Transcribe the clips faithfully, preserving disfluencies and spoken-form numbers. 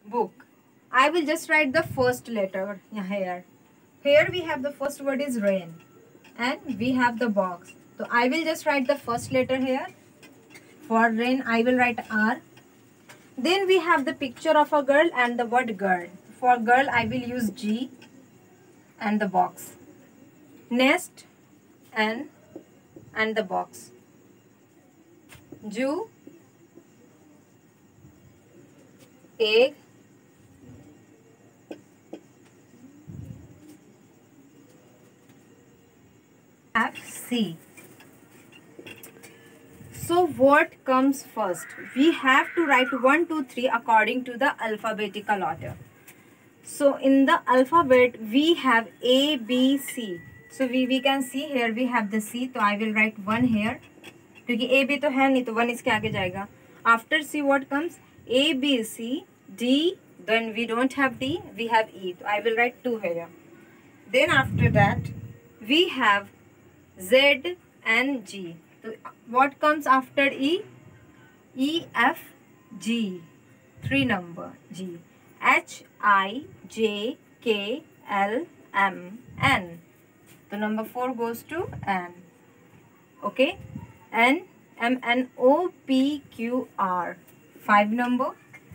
book. I will just write the first letter here. Here we have the first word is rain, and we have the box. So I will just write the first letter here. For rain, I will write R. Then we have the picture of a girl and the word girl. For girl, I will use G and the box. Nest, N and the box. Jew, egg, F, C. So what comes first? We have to write one, two, three according to the alphabetical order. So in the alphabet we have A, B, C. So we, we can see here we have the C. So I will write one here. क्योंकि A, B तो है नहीं तो one इसके आगे जाएगा. After C what comes? A, B, C, D. Then we don't have D. We have E. So I will write two here. Then after that we have Z and G. So what comes after E? E, F, G. Three number G. H, I, J, K, L, M, N. So number four goes to N. Okay. N, M, N, O, P, Q, R. Five number.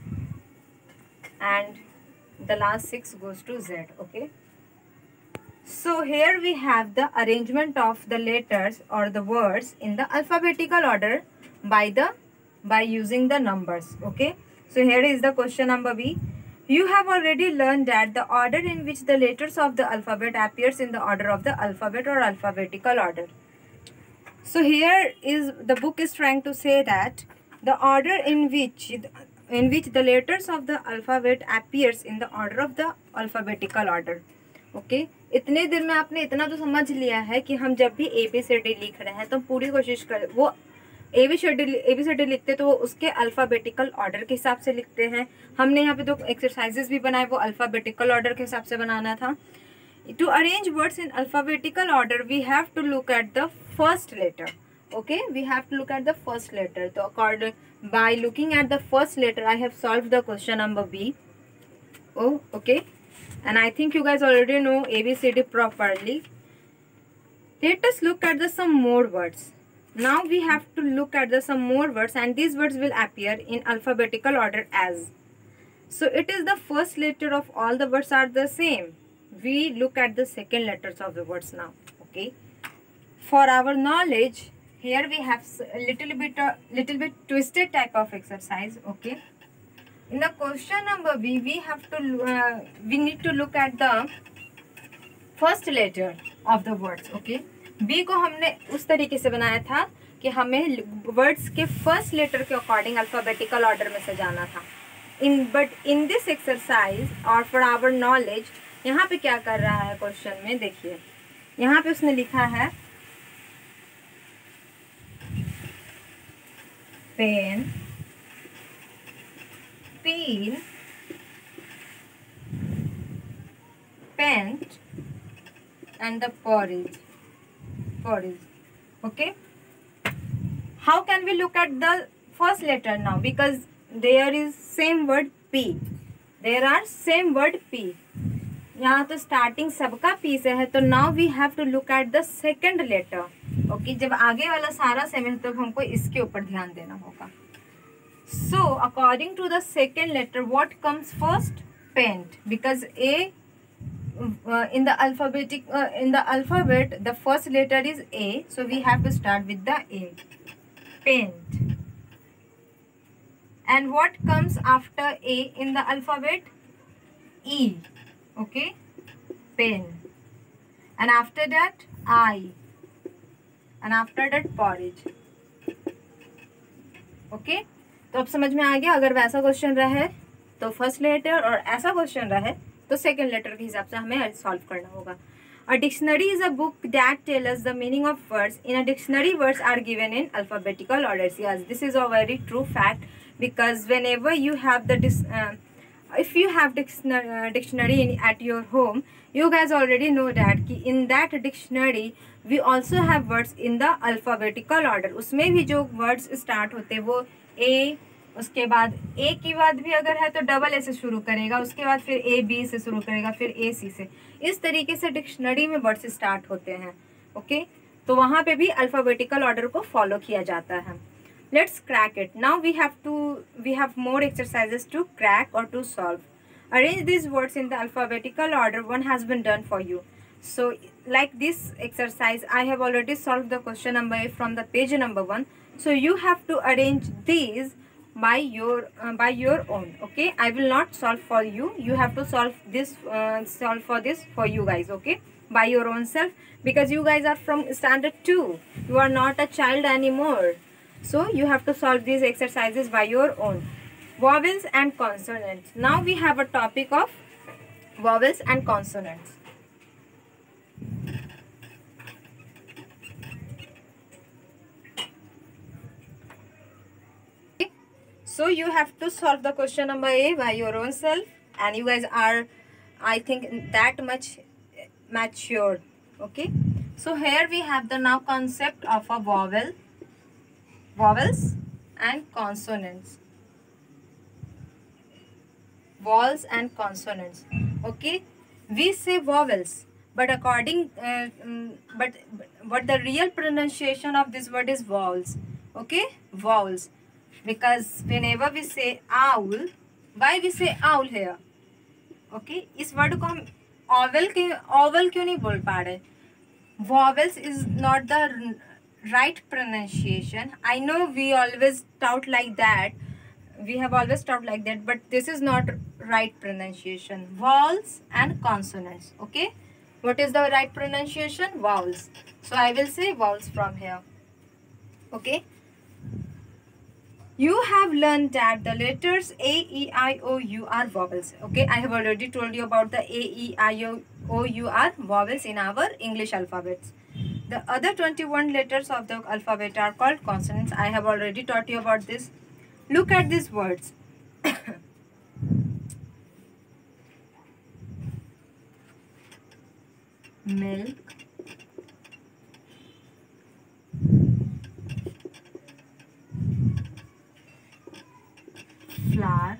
And the last six goes to Z. Okay. So here we have the arrangement of the letters or the words in the alphabetical order by the by using the numbers. Okay. So here is the question number B. You have already learned that the order in which the letters of the alphabet appears in the order of the alphabet or alphabetical order. So here is the book is trying to say that the order in which in which the letters of the alphabet appears in the order of the alphabetical order. Okay. इतने दिन में आपने इतना तो समझ लिया है कि हम जब भी ए बी सी डी लिख रहे हैं तो पूरी कोशिश करें वो A B C D A B C D लिखते तो वो उसके अल्फ़ाबेटिकल ऑर्डर के हिसाब से लिखते हैं. हमने यहाँ पे दो एक्सरसाइजेस भी बनाए वो अल्फ़ाबेटिकल ऑर्डर के हिसाब से बनाना था. To arrange words in alphabetical order we have to look at the first letter. Okay, we have to look at the first letter. तो according by looking at the first letter I have solve the question number B. Oh okay. And I think you guys already know A B C D properly. Let us look at the some more words. Now we have to look at the some more words, and these words will appear in alphabetical order as. So it is the first letter of all the words are the same. We look at the second letters of the words now. Okay. For our knowledge, here we have a little bit, a little bit twisted type of exercise. Okay. In the question number B, we have to uh, we need to look at the first letter of the words. Okay, B को हमने उस तरीके से बनाया था कि हमें words के first letter के according alphabetical order में से जाना था. In but in this exercise or for our knowledge, यहाँ पे क्या कर रहा है क्वेश्चन में देखिए. यहाँ पे उसने लिखा है pen, peel, paint and the porridge. Porridge. Okay. How can we look at the first letter now? Because there is same word P. There are same word P. यहाँ तो starting सबका P से है तो now we have to look at the second letter. Okay. जब आगे वाला सारा सेम है तो हमको इसके ऊपर ध्यान देना होगा. So according to the second letter, what comes first? Paint. Because A uh, in the alphabetic uh, in the alphabet the first letter is A, so we have to start with the A. Paint. And what comes after A in the alphabet? E. Okay. Pen. And after that I. And after that porridge. Okay. तो अब समझ में आ गया. अगर वैसा question रहे तो first letter और ऐसा क्वेश्चन रहे तो सेकंड लेटर के हिसाब से हमें सॉल्व करना होगा. A dictionary is a book that tell us the meaning of words. In a dictionary words are given in alphabetical order. Yes, this is a very true fact because whenever you have the if you have dictionary, uh, dictionary in, at your home, you guys already know that कि in that dictionary we also have words in the alphabetical order. उसमें भी जो words start होते वो A उसके बाद ए की बाद भी अगर है तो डबल ए से शुरू करेगा, उसके बाद फिर ए बी से शुरू करेगा, फिर ए सी से। इस तरीके से डिक्शनरी में वर्ड्स स्टार्ट होते हैं। ओके, तो वहाँ पे भी अल्फ़ाबेटिकल ऑर्डर को फॉलो किया जाता है। Let's crack it. Now we have to we have more exercises to crack और to solve. Arrange these words in the alphabetical order. One has been done for you. So like this exercise, I have already solved the question number eight from the page number one. So you have to arrange these by your uh, by your own. Okay, I will not solve for you. You have to solve this uh, solve for this for you guys. Okay, by your own self, because you guys are from standard two. You are not a child anymore. So you have to solve these exercises by your own. Vowels and consonants. Now we have a topic of vowels and consonants. Okay. So you have to solve the question number A by your own self, and you guys are, I think, that much mature. Okay. So here we have the now concept of a vowel, vowels and consonants. Vowels and consonants. Okay, we say vowels, but according uh, um, but, but but the real pronunciation of this word is vowels. Okay, vowels, because whenever we say owl, why we say owl here? Okay, इस word को हम owl के owl क्यों नहीं बोल पा रहे? Vowels is not the right pronunciation. I know we always doubt like that. We have always taught like that, but this is not right pronunciation. Vowels and consonants. Okay, what is the right pronunciation? Vowels. So I will say vowels from here. Okay, you have learned that the letters A, E, I, O, U are vowels. Okay, I have already told you about the A, E, I, O, U are vowels in our English alphabets. The other twenty-one letters of the alphabet are called consonants. I have already taught you about this. Look at these words. Milk, flower,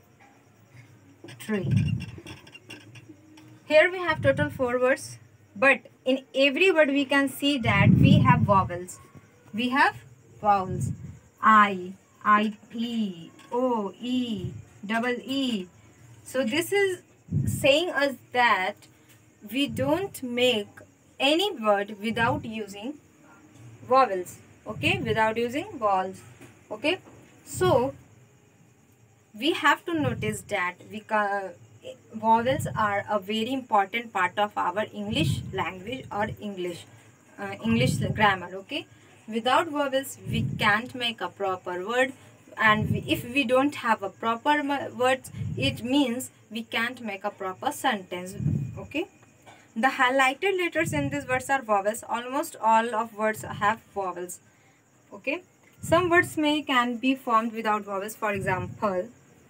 tree. Here we have total four words, but in every word we can see that we have vowels. We have vowels. I, I, E, O, E, double E. So this is saying us that we don't make any word without using vowels. Okay, without using vowels. Okay, so we have to notice that we can, vowels are a very important part of our English language or English uh, English grammar. Okay, without vowels we can't make a proper word, and we, if we don't have a proper words, it means we can't make a proper sentence. Okay, the highlighted letters in these words are vowels. Almost all of words have vowels. Okay, some words may can be formed without vowels. For example,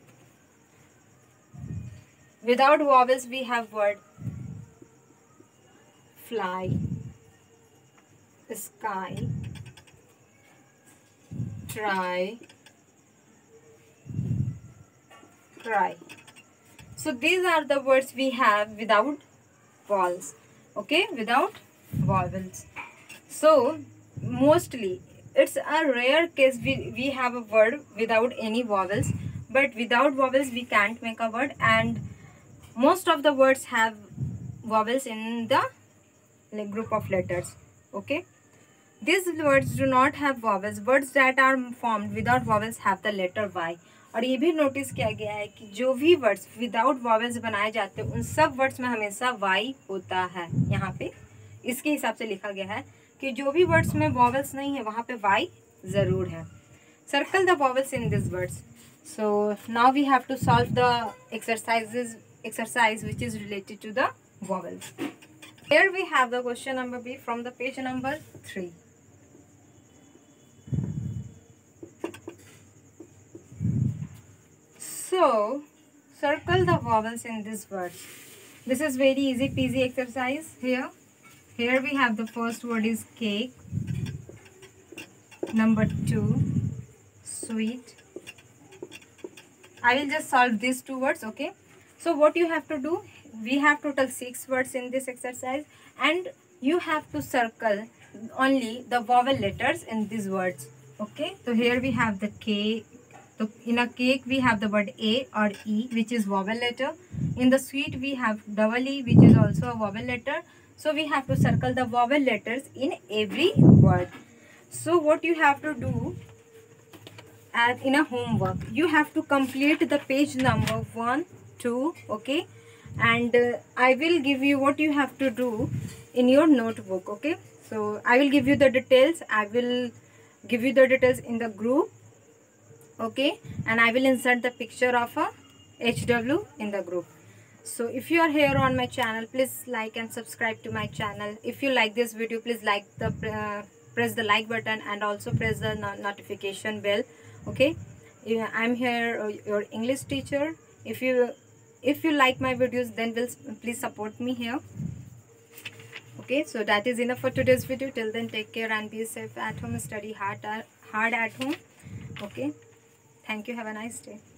without vowels we have word fly, sky, try, cry. So these are the words we have without vowels. Okay, without vowels. So mostly it's a rare case we, we have a word without any vowels, but without vowels we can't make a word, and most of the words have vowels in the like, group of letters. Okay, these words do not have vowels. Words that are formed without vowels have the letter Y. और ये भी notice किया गया है कि जो भी words without vowels बनाए जाते हैं उन सब वर्ड्स में हमेशा वाई होता है। यहाँ पे इसके हिसाब से लिखा गया है कि जो भी वर्ड्स में वॉवेल्स नहीं है वहाँ पे वाई ज़रूर है। Circle the vowels in this words. So now we have to solve the exercises exercise which is related to the vowels. Here we have the question number B from the page number three. So circle the vowels in this word. This is very easy peasy exercise. Here here we have the first word is cake, number two sweet, I will just solve these two words. Okay, so what you have to do, we have total six words in this exercise, and you have to circle only the vowel letters in these words. Okay, so here we have the K. So in a cake we have the word A or E, which is vowel letter. In the sweet we have double E, which is also a vowel letter. So we have to circle the vowel letters in every word. So what you have to do, as in a homework, you have to complete the page number one, two, okay, and uh, I will give you what you have to do in your notebook. Okay, so I will give you the details. I will give you the details in the group. Okay, and I will insert the picture of a H W in the group. So if you are here on my channel, please like and subscribe to my channel. If you like this video, please like the uh, press the like button and also press the no notification bell. Okay, yeah, I'm here, uh, your English teacher. If you if you like my videos, then will please support me here. Okay, so that is enough for today's video. Till then, take care and be safe at home. Study hard hard at home. Okay, thank you. Have a nice day.